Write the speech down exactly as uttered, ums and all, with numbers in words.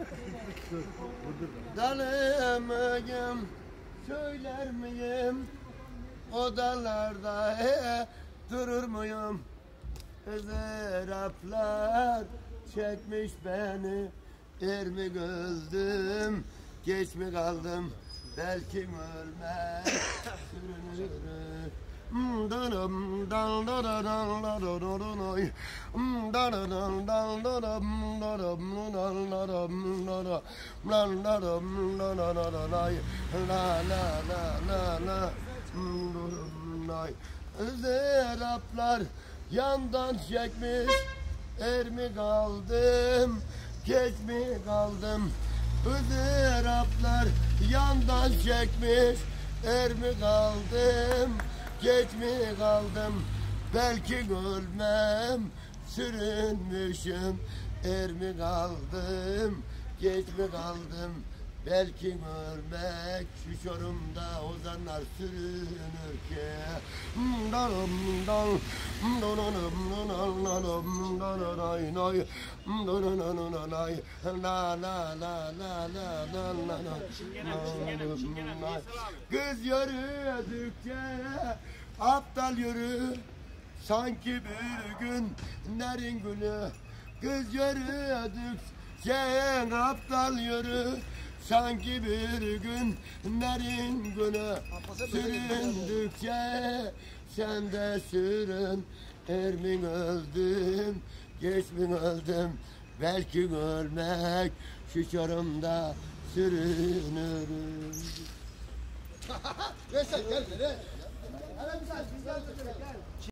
Dalı mıyım, söyler miyim? Odalarda he, durur muyum? Zeraflar çekmiş beni. Er mi öldüm, geç mi kaldım? Belki ölmez sürünür. Danım dal dal dal dal dal dal dal dal dal dal Zeraplar yandan çekmiş, er mi kaldım, geç mi kaldım? Zeraplar yandan çekmiş, er mi kaldım, geç mi kaldım? Belki ölmem, sürünmüşüm, er mi kaldım, geç mi kaldım? Belki ölmek şu Çorum'da ozanlar sürünür ki. Kız yürüdükçe aptal yürü, sanki bir gün nerin günü. Kız yürüdükçe aptal yürü, sanki bir gün nerin günü. Süründükçe sen de sürün, er mi öldüm, geç mi öldüm? Belki ölmek şu Çorum'da sürünürüm. Veysel gel, gel. Hele bir saniye, gel, gel.